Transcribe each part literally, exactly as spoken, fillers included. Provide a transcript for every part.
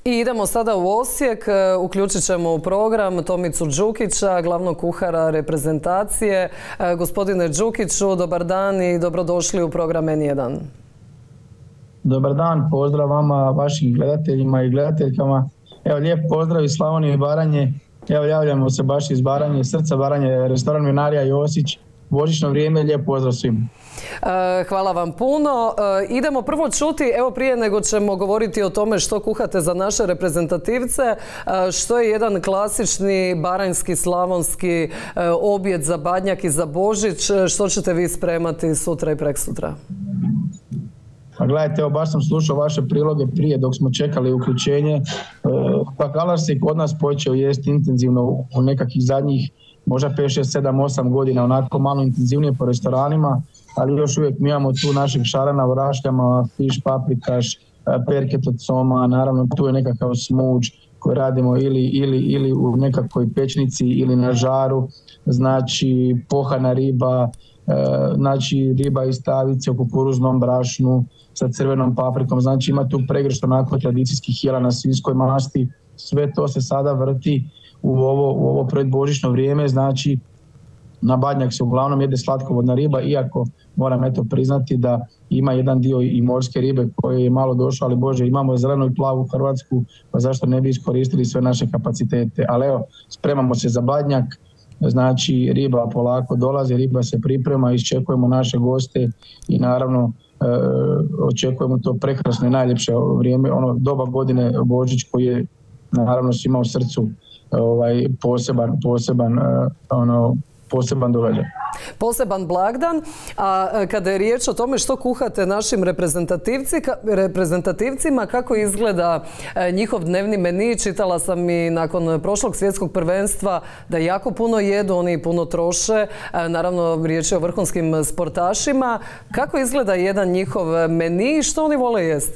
I idemo sada u Osijek, uključit ćemo u program Tomicu Đukića, glavnog kuhara reprezentacije. Gospodine Đukiću, dobar dan i dobrodošli u program en jedan. Dobar dan, pozdrav vama, vašim gledateljima i gledateljkama. Evo, lijep pozdrav iz Slavonije i Baranje. Evo, javljamo se baš iz Baranje, srca Baranje, restoran Vinarija Josić. Božićno vrijeme, lijep pozdrav svim. Hvala vam puno. Idemo prvo čuti, evo prije nego ćemo govoriti o tome što kuhate za naše reprezentativce, što je jedan klasični baranjski, slavonski objed za Badnjak i za Božić, što ćete vi spremati sutra i preksutra? Pa gledajte, evo baš sam slušao vaše priloge prije dok smo čekali uključenje. Bakalar se kod nas počeo jesti intenzivno u nekakvih zadnjih možda pet, šest, sedam, osam godina, onako malo intenzivnije po restoranima, ali još uvijek mi imamo tu našeg šarana u rašljama, fiš, paprikaš, perket od soma, naravno tu je nekakav smuđ koji radimo ili, ili, ili u nekakvoj pečnici ili na žaru, znači pohana riba, znači riba iz stavice u kukuruznom brašnu sa crvenom paprikom, znači ima tu pregršt onako tradicijskih jela na svinjskoj masti, sve to se sada vrti u ovo, u ovo predbožićno vrijeme, znači na Badnjak se uglavnom jede slatkovodna riba, iako moram eto priznati da ima jedan dio i morske ribe koji je malo došao, ali Bože, imamo zelenu i plavu Hrvatsku, pa zašto ne bi iskoristili sve naše kapacitete. Ali evo, spremamo se za Badnjak, znači riba polako dolazi, riba se priprema, iščekujemo naše goste i naravno e, očekujemo to prekrasno i najljepše vrijeme, ono doba godine Božić koji je naravno svima u srcu ovaj poseban, poseban, ono, poseban događaj. Poseban blagdan, a kada je riječ o tome što kuhate našim reprezentativci, reprezentativcima, kako izgleda njihov dnevni meni, čitala sam i nakon prošlog svjetskog prvenstva da jako puno jedu, oni puno troše, naravno riječ je o vrhunskim sportašima. Kako izgleda jedan njihov meni i što oni vole jesti?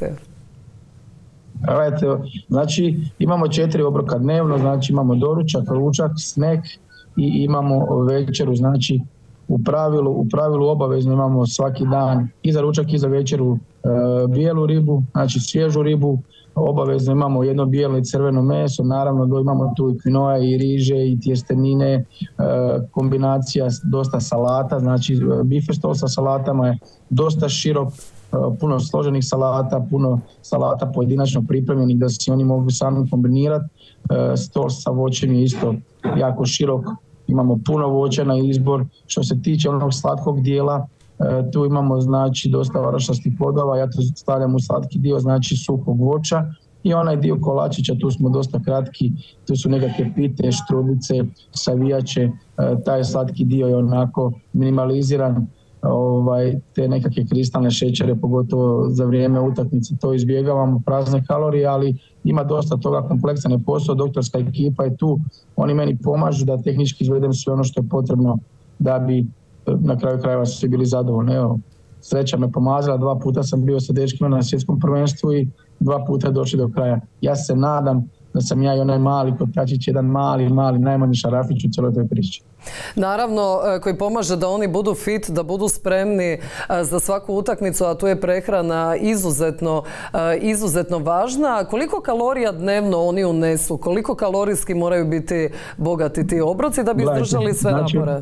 Gledajte, znači imamo četiri obroka dnevno, znači imamo doručak, ručak, snack i imamo večeru, znači u pravilu, u pravilu obavezno imamo svaki dan i za ručak i za večeru e, bijelu ribu, znači svježu ribu, obavezno imamo jedno bijelo i crveno meso, naravno da imamo tu i kvinoa i riže i tjestenine, e, kombinacija dosta salata, znači bife stol sa salatama je dosta širok, puno složenih salata, puno salata pojedinačno pripremljenih da se oni mogu sami kombinirati. Stol sa voćem je isto jako širok, imamo puno voća na izbor. Što se tiče onog slatkog dijela, tu imamo znači dosta orašastih plodova, ja to stavljam u slatki dio, znači suhog voća i onaj dio kolačića, tu smo dosta kratki, tu su nekakve pite, štrubice, savijače, taj slatki dio je onako minimaliziran, ovaj, te nekakve kristalne šećere, pogotovo za vrijeme utakmice, to izbjegavamo, prazne kalorije, ali ima dosta toga, kompleksan je posao, doktorska ekipa je tu, oni meni pomažu da tehnički izvedem sve ono što je potrebno da bi na kraju krajeva svi bili zadovoljni. Evo, sreća me pomazala, dva puta sam bio sa dečkima na svjetskom prvenstvu i dva puta došli do kraja. Ja se nadam da sam ja i onaj mali kotačić, jedan mali, mali, najmanji šarafić u cijeloj toj priči. Naravno, koji pomaže da oni budu fit, da budu spremni za svaku utakmicu, a tu je prehrana izuzetno, izuzetno važna. Koliko kalorija dnevno oni unesu? Koliko kalorijski moraju biti bogati ti obroci da bi izdržali sve znači, napore?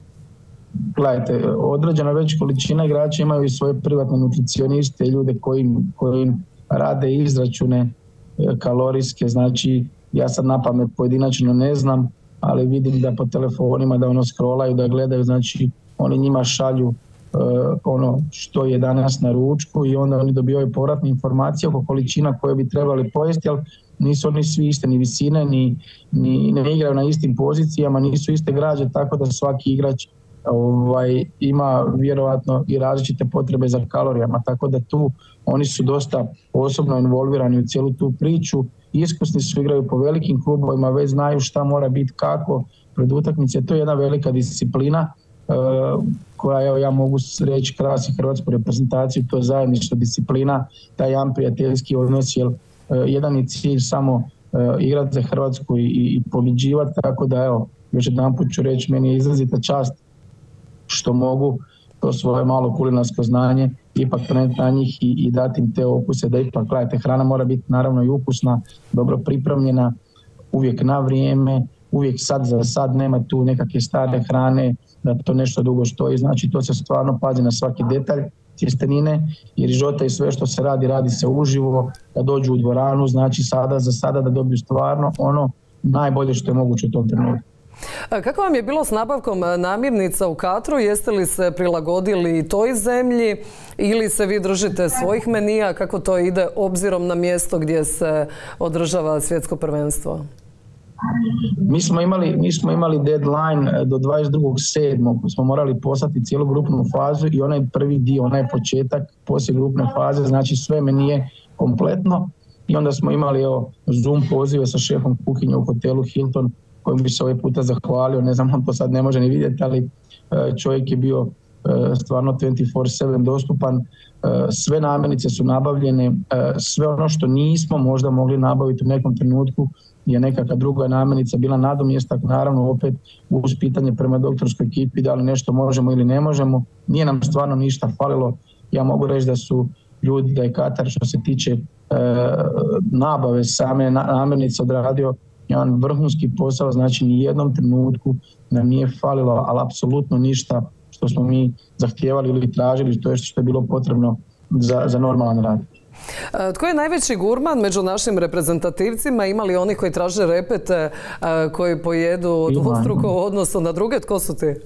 Gledajte, određena već količina igrača imaju i svoje privatne nutricioniste i ljude koji, koji rade izračune kalorijske, znači ja sad napamet pojedinačno ne znam, ali vidim da po telefonima da ono scrollaju, da gledaju, znači oni njima šalju uh, ono što je danas na ručku i onda oni dobivaju povratne informacije oko količina koje bi trebali pojesti, ali nisu oni svi iste ni visine, ni, ni ne igraju na istim pozicijama, nisu iste građe, tako da svaki igrač ovaj, ima vjerojatno i različite potrebe za kalorijama, tako da tu oni su dosta osobno involvirani u cijelu tu priču, iskusni su, igraju po velikim klubovima, već znaju šta mora biti, kako pred utakmice, to je jedna velika disciplina uh, koja, evo, ja mogu reći, krasi hrvatsku reprezentaciju, to je zajednička disciplina, taj jedan prijateljski odnos, jer uh, jedan je cilj samo uh, igrati za Hrvatsku i, i pobjeđivati, tako da evo, još jedan put ću reći, meni je izrazita čast što mogu to svoje malo kulinarsko znanje ipak prenijeti na njih i, i dati im te okuse da ipak, gledajte, hrana mora biti naravno i ukusna, dobro pripremljena, uvijek na vrijeme, uvijek sad za sad, nema tu nekakve stare hrane, da to nešto dugo stoji, znači to se stvarno pazi na svaki detalj tjestenine i rižota i sve što se radi, radi se uživo, da dođu u dvoranu, znači sada za sada da dobiju stvarno ono najbolje što je moguće u tom trenutku. Kako vam je bilo s nabavkom namirnica u Katru? Jeste li se prilagodili toj zemlji ili se vi držite svojih menija? Kako to ide obzirom na mjesto gdje se održava svjetsko prvenstvo? Mi smo imali, mi smo imali deadline do dvadeset drugog sedmog smo morali poslati cijelu grupnu fazu i onaj prvi dio, onaj početak poslije grupne faze, znači sve menije kompletno i onda smo imali evo, Zoom pozive sa šefom kuhinje u hotelu Hilton kojim bi se ovaj puta zahvalio, ne znam, on to sad ne može ni vidjeti, ali čovjek je bio stvarno dvanaest sedam dostupan, sve namirnice su nabavljene, sve ono što nismo možda mogli nabaviti u nekom trenutku je nekakva druga namirnica bila nadomjestak, naravno opet uz pitanje prema doktorskoj ekipi da li nešto možemo ili ne možemo, nije nam stvarno ništa falilo, ja mogu reći da su ljudi, da je Katar što se tiče nabave same namirnice odradio jedan vrhunski posao, znači ni jednom trenutku nam nije falilo, ali apsolutno ništa što smo mi zahtijevali ili tražili, to je što je bilo potrebno za, za normalan rad. Tko je najveći gurman među našim reprezentativcima? Ima li oni koji traže repete, koji pojedu dvostruko u odnosu na druge? Tko su ti?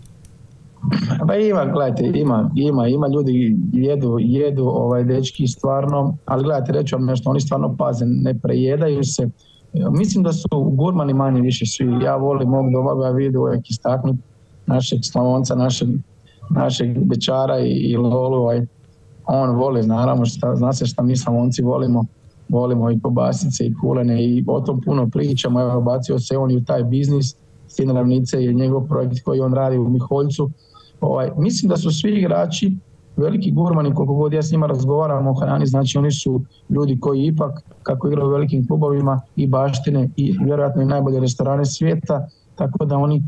Pa ima, gledajte, ima, ima, ima ljudi jedu, jedu ovaj dečki stvarno, ali gledajte, reću vam nešto, oni stvarno paze, ne prejedaju se. Mislim da su gurmani manje više svi. Ja volim mog domaga vidu uvijek istaknuti našeg Slavonca, našeg, našeg Bečara i, i Lolu. Ovaj. On voli, naravno, šta, zna se šta mi Slavonci volimo. Volimo i kobasice i kulene i o tom puno pričamo. Evo, bacio se on i u taj biznis, Sin Ravnice i njegov projekt koji on radi u Miholjcu. Ovaj, mislim da su svi igrači veliki gurmani, koliko god ja s njima razgovaram o hrani, znači oni su ljudi koji ipak, kako igraju u velikim klubovima i baštine i vjerojatno i najbolje restorane svijeta, tako da oni e,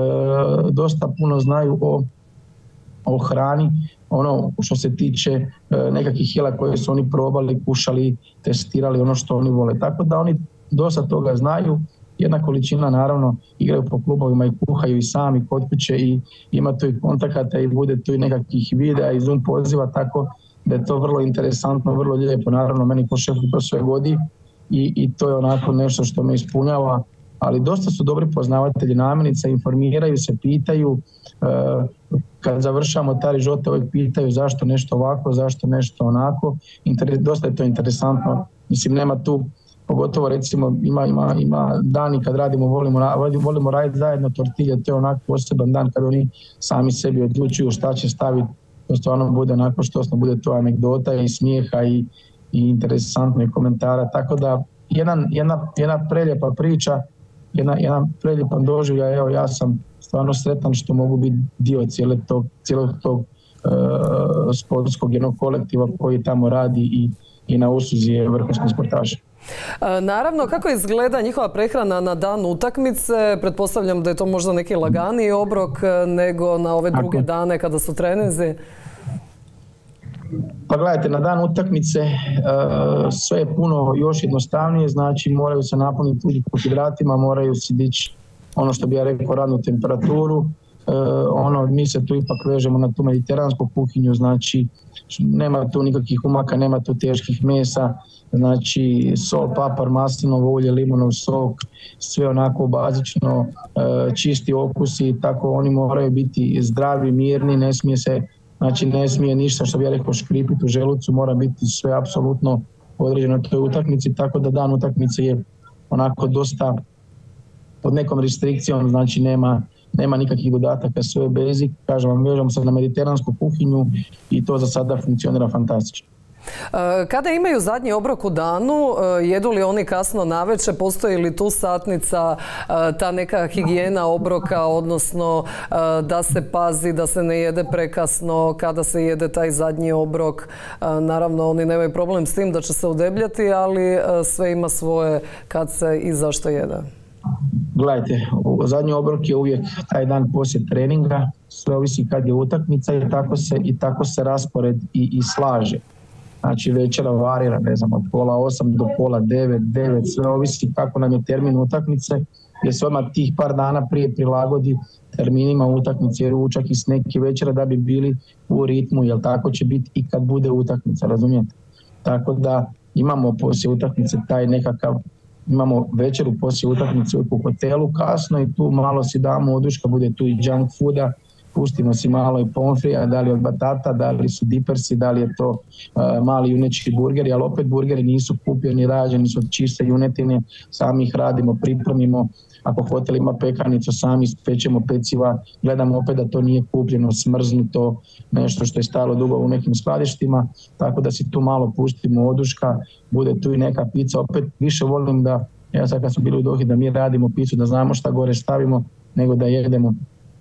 dosta puno znaju o, o hrani, ono što se tiče e, nekakvih jela koje su oni probali, kušali, testirali, ono što oni vole. Tako da oni dosta toga znaju, jedna količina naravno igraju po klubovima i kuhaju i sami kod kuće i ima tu i kontakata i bude tu i nekakvih videa i Zoom poziva, tako da je to vrlo interesantno, vrlo lijepo, naravno meni ko šefu to sve godi i, i to je onako nešto što me ispunjava, ali dosta su dobri poznavatelji namirnica, informiraju se, pitaju, e, kad završamo ta rižota uvijek pitaju zašto nešto ovako, zašto nešto onako, Inter, dosta je to interesantno, mislim nema tu, pogotovo recimo ima, ima, ima dani kad radimo, volimo, volimo raditi zajedno tortilje, to je onako poseban dan kad oni sami sebi odlučuju šta će staviti, to stvarno bude onako što bude to anegdota i smijeha i, i interesantnih komentara, tako da jedan, jedna, jedna preljepa priča, jedna, jedan preljepan doživljaj, evo ja sam stvarno sretan što mogu biti dio cijele tog, cijelog tog uh, sportskog jednog kolektiva koji tamo radi i, i na usluzi je vrhunski sportaš. Naravno, kako izgleda njihova prehrana na dan utakmice? Pretpostavljam da je to možda neki laganiji obrok nego na ove druge Ako. dane kada su treninzi. Pa gledajte, na dan utakmice uh, sve je puno još jednostavnije, znači moraju se napuniti ugljikohidratima, moraju se dići ono što bi ja rekao radnu temperaturu, uh, ono, mi se tu ipak vežemo na tu mediteransku kuhinju, znači nema tu nikakvih umaka, nema tu teških mesa, znači sol, papar, maslinovo ulje, limonov sok, sve onako bazično, čisti okusi, tako oni moraju biti zdravi, mirni, ne smije se, znači ne smije ništa što bi ja rekao škripiti u želucu, mora biti sve apsolutno određeno toj utakmici, tako da dan utakmice je onako dosta pod nekom restrikcijom, znači nema nema nikakvih dodataka, sve je basic, kažem vam, vežemo se na mediteransku kuhinju i to za sada funkcionira fantastično. Kada imaju zadnji obrok u danu, jedu li oni kasno navečer, postoji li tu satnica, ta neka higijena obroka, odnosno da se pazi da se ne jede prekasno kada se jede taj zadnji obrok. Naravno, oni nemaju problem s tim da će se udebljati, ali sve ima svoje kad se i zašto jede. Gledajte, zadnji obrok je uvijek taj dan poslije treninga, sve ovisi kad je utakmica i tako se, i tako se raspored i, i slaže. Znači večera varira, ne znam, od pola osam do pola devet, devet, sve ovisi kako nam je termin utakmice, jer se odmah tih par dana prije prilagodi terminima utakmice, ručak i sneki večera da bi bili u ritmu, jer tako će biti i kad bude utakmica, razumijete? Tako da imamo poslije utakmice taj nekakav, imamo večeru poslije utakmice u hotelu kasno i tu malo si damo oduška, bude tu i junk fooda, pustimo si malo i pomfrija, da li od batata, da li su dipersi, da li je to uh, mali juneći burgeri, ali opet burgeri nisu kupljeni, rađeni su od čiste junetine, sami ih radimo, pripremimo, ako hotel ima pekanicu, sami spečemo peciva, gledamo opet da to nije kupljeno, smrznuto, nešto što je stajalo dugo u nekim skladištima, tako da si tu malo pustimo oduška, bude tu i neka pizza, opet više volim da, ja sad kad smo bili u Dohi, da mi radimo pizzu, da znamo šta gore stavimo, nego da jedemo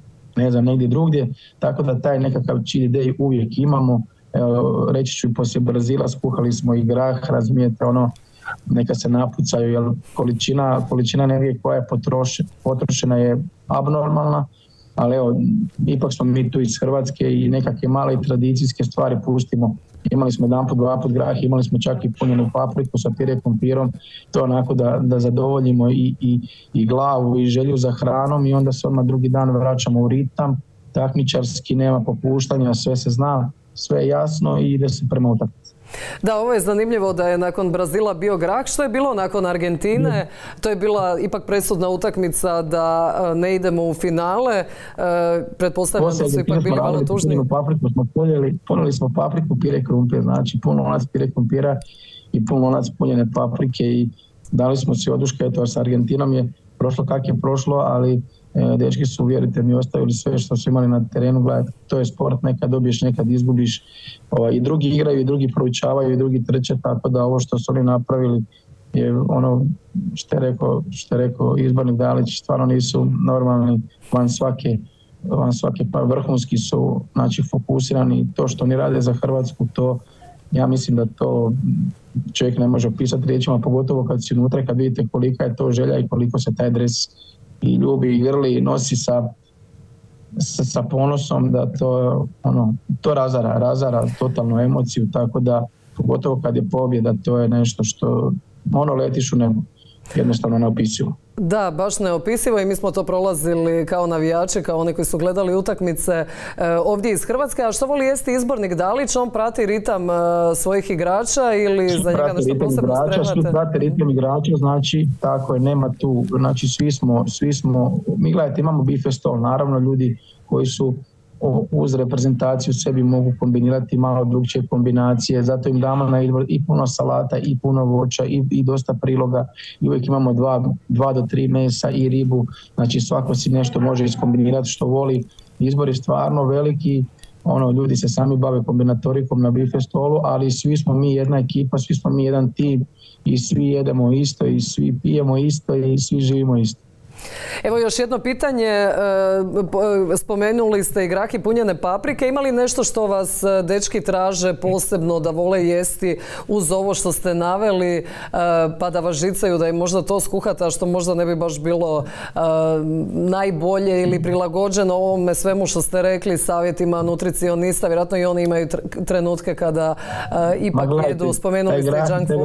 ne znam, negdje drugdje, tako da taj nekakav cheat day uvijek imamo. Evo, reći ću i poslije Brazila skuhali smo i grah, razumijete, ono, neka se napucaju, jer količina, količina energije koja je potrošena, potrošena je abnormalna, ali evo, ipak smo mi tu iz Hrvatske i nekakve male tradicijske stvari pustimo. Imali smo jedan put, dva put grah, imali smo čak i punjenu papriku sa pire krumpirom, to onako da, da zadovoljimo i, i, i glavu i želju za hranom i onda se odmah drugi dan vraćamo u ritam, takmičarski, nema popuštanja, sve se zna, sve je jasno i ide se prema utakmici. Da, ovo je zanimljivo da je nakon Brazila bio grah. Što je bilo nakon Argentine? To je bila ipak presudna utakmica da ne idemo u finale. Pretpostavljam da su ipak bili malo tužni. Papriku smo poljeli, poneli smo papriku, pire krumpir, znači pun lonac pire krumpira i pun lonac punjene paprike i dali smo si oduška. Eto, s Argentinom je prošlo kak je prošlo, ali e, dečki su, vjerujte mi, ostavili sve što su imali na terenu. Gledajte, to je sport, nekad dobiješ, nekad izgubiš. O, I drugi igraju, i drugi proučavaju, i drugi trče, tako da ovo što su oni napravili je ono što je rekao, što je rekao Izbornik Dalić, stvarno nisu normalni, van svake, van svake pa vrhunski su, znači, fokusirani. To što oni rade za Hrvatsku, to ja mislim da to čovjek ne može opisati riječima, pogotovo kad si unutra, kad vidite kolika je to želja i koliko se taj dres i ljubi i grli i nosi sa, sa, sa ponosom, da to, ono, to razara, razara totalnu emociju, tako da pogotovo kad je pobjeda, to je nešto što ono letiš u nebo, jednostavno neopisivo. Da, baš neopisivo i mi smo to prolazili kao navijači, kao oni koji su gledali utakmice e, ovdje iz Hrvatske. A što voli jesti Izbornik Dalić? On prati ritam e, svojih igrača ili za njega nešto posebno spremate? Svi prate ritam igrača, znači tako je, nema tu, znači svi smo, svi smo, mi gledajte, imamo bife stol, naravno ljudi koji su uz reprezentaciju sebi mogu kombinirati malo drugčije kombinacije, zato im damo na izbor i puno salata i puno voća i, i dosta priloga i uvijek imamo dva, dva do tri mesa i ribu, znači svako si nešto može iskombinirati što voli. Izbor je stvarno veliki, ono, ljudi se sami bave kombinatorikom na bife stolu, ali svi smo mi jedna ekipa, svi smo mi jedan tim i svi jedemo isto i svi pijemo isto i svi živimo isto. Evo još jedno pitanje, spomenuli ste i grah i punjene paprike, ima li nešto što vas dečki traže posebno da vole jesti uz ovo što ste naveli, pa da vas žicaju da im možda to skuhate, a što možda ne bi baš bilo najbolje ili prilagođeno ovome svemu što ste rekli, savjetima nutricionista, vjerojatno i oni imaju trenutke kada ipak jedu, spomenuli ste junk food.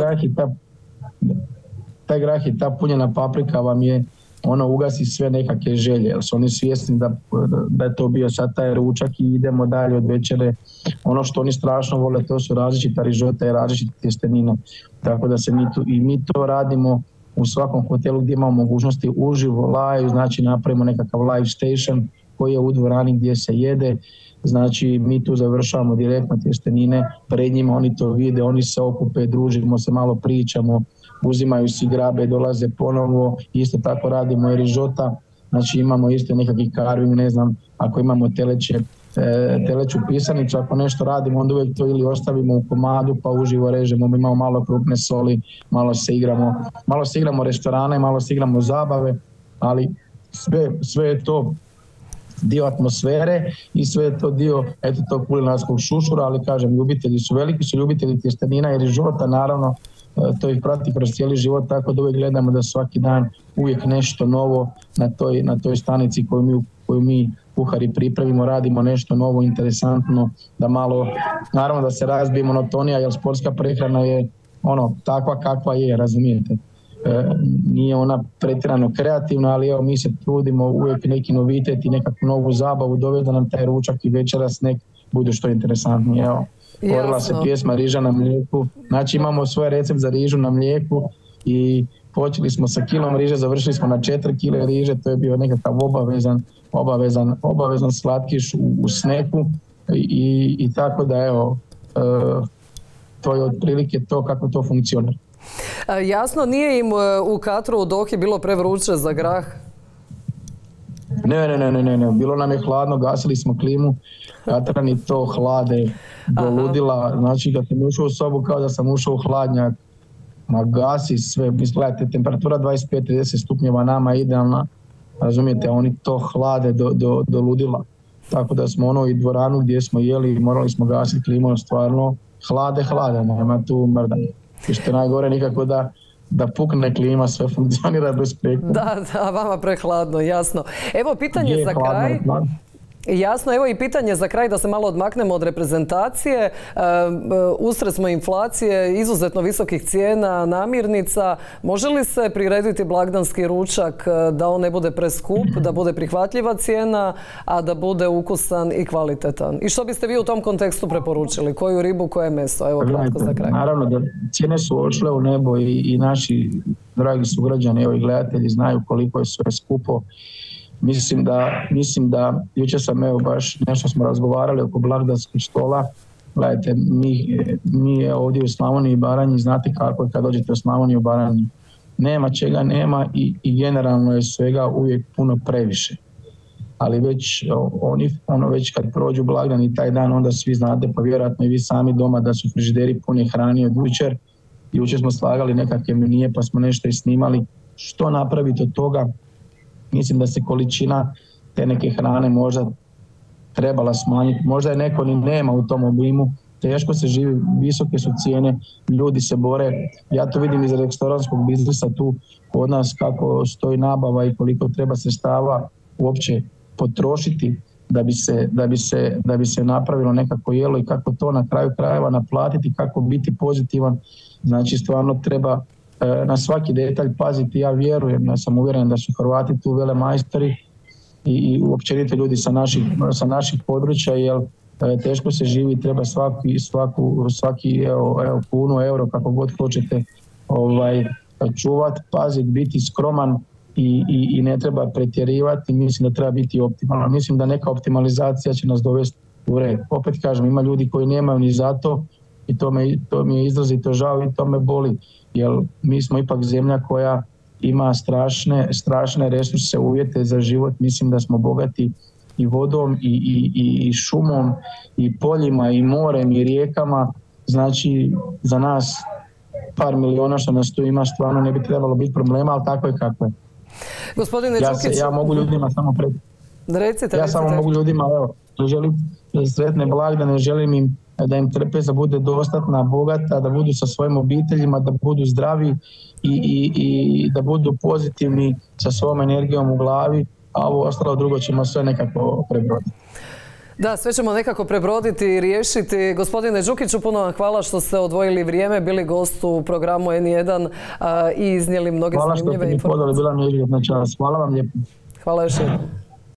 Taj grah i ta punjena paprika vam je ono ugasi sve nekakve želje, jer su oni svjesni da, da je to bio sad taj ručak i idemo dalje od večere. Ono što oni strašno vole, to su različita rižota i različite tjestenine. Tako da se mi tu, i mi to radimo u svakom hotelu gdje imamo mogućnosti uživo, live, znači napravimo nekakav live station koji je u dvorani gdje se jede. Znači mi tu završavamo direktno tjestenine, pred njima oni to vide, oni se okupe, družimo se, malo pričamo, uzimaju si grabe, dolaze ponovo, isto tako radimo i rižota, znači imamo isto nekakvi carving, ne znam, ako imamo teleće, e, teleću pisanicu, ako nešto radimo, onda uvijek to ili ostavimo u komadu pa uživo režemo, imamo malo krupne soli, malo se igramo, malo se igramo restorane, malo se igramo zabave, ali sve, sve je to dio atmosfere i sve je to dio eto tog kulinarskog šušura, ali kažem, ljubitelji su veliki, su ljubitelji tjestenina i rižota, naravno, to ih prati kroz cijeli život, tako da uvijek gledamo da svaki dan uvijek nešto novo na toj, na toj stanici koju mi, koju mi kuhari pripremimo, radimo nešto novo, interesantno, da malo, naravno da se razbije monotonija, jer sportska prehrana je ono, takva kakva je, razumijete. E, nije ona pretjerano kreativna, ali evo mi se trudimo uvijek neki novitet i nekakvu novu zabavu dovesti da nam taj ručak i večeras nek bude što interesantnije. Evo, otvorila se pjesma Riža na mlijeku, znači imamo svoj recept za rižu na mlijeku i počeli smo sa kilom riže, završili smo na četiri kile riže, to je bio nekakav obavezan, obavezan, obavezan slatkiš u, u sneku i, i tako da evo, e, to je otprilike to kako to funkcionira. Jasno, nije im u Katru u Dohi bilo prevruće za grah? Ne, ne, ne, ne, ne, bilo nam je hladno, gasili smo klimu, Katrani to hlade do ludila, znači kad sam ušao u sobu kao da sam ušao u hladnjak, ma gasi sve, gledajte, temperatura dvadeset pet do trideset stupnjeva nama je idealna, razumijete, oni to hlade do, do, do ludila, tako da smo ono i dvoranu gdje smo jeli, morali smo gasiti klimu, stvarno hlade, hlade, nema tu mrdanje. I što je najgore nikako da, da pukne klima, sve funkcionira bez prekida. Da, da, vama prehladno, jasno. Evo pitanje je za hladno, kraj. Hladno. Jasno, evo i pitanje za kraj da se malo odmaknemo od reprezentacije. E, usred smo inflacije, izuzetno visokih cijena, namirnica. Može li se prirediti blagdanski ručak da on ne bude preskup, da bude prihvatljiva cijena, a da bude ukusan i kvalitetan? I što biste vi u tom kontekstu preporučili? Koju ribu, koje meso? Evo kratko za kraj. Naravno da cijene su ošle u nebo i, i naši dragi sugrađani, evo i gledatelji znaju koliko je sve skupo. Mislim da, mislim da, jučer sam evo baš nešto smo razgovarali oko blagdanskog stola. Gledajte, mi, mi ovdje u Slavoniji i Baranji, znate kako je kad dođete u Slavoniju i Baranji. Nema čega nema i, i generalno je svega uvijek puno previše. Ali već, oni, ono već kad prođu blagdan i taj dan, onda svi znate, pa vjerojatno i vi sami doma, da su frižideri puni hrani od jučer. Jučer smo slagali nekakve menije pa smo nešto i snimali. Što napraviti od toga? Mislim da se količina te neke hrane možda trebala smanjiti. Možda je neko ni nema u tom obimu. Teško se živi, visoke su cijene, ljudi se bore. Ja to vidim iz restoranskog biznisa tu kod nas kako stoji nabava i koliko treba sredstava uopće potrošiti da bi se, da bi se, da bi se napravilo nekako jelo i kako to na kraju krajeva naplatiti, kako biti pozitivan. Znači stvarno treba na svaki detalj paziti, ja vjerujem, ja sam uvjeren da su Hrvati tu velemajstori i, i uopćenito ljudi sa naših, sa naših područja, jer teško se živi, treba svaki, svaku, svaki evo, evo, kunu, euro, kako god hoćete, ovaj, čuvati, paziti, biti skroman i, i, i ne treba pretjerivati, mislim da treba biti optimalan. Mislim da neka optimalizacija će nas dovesti u red. Opet kažem, ima ljudi koji nemaju ni za to i to, me, to mi je izrazito žao i to me boli. Jer mi smo ipak zemlja koja ima strašne, strašne resurse, uvjete za život. Mislim da smo bogati i vodom i, i, i šumom i poljima i morem i rijekama. Znači za nas par miliona što nas tu ima stvarno ne bi trebalo biti problema, ali tako je kako je. Gospodine ja, Đukić, se, ja mogu ljudima samo pred... recite, ja recite. samo mogu ljudima, evo, želim sretne blagdane, želim im da im trpeza bude dostatna, bogata, da budu sa svojim obiteljima, da budu zdravi i, i, i da budu pozitivni sa svojom energijom u glavi, a ovo ostalo drugo ćemo sve nekako prebroditi. Da, sve ćemo nekako prebroditi i riješiti. Gospodine Đukiću, puno vam hvala što ste odvojili vrijeme, bili gost u programu N jedan a, i iznijeli mnoge zanimljive informacije. Hvala što ste mi podali, bila mi je izuzetna čast. Hvala vam lijepo. Hvala još jednom.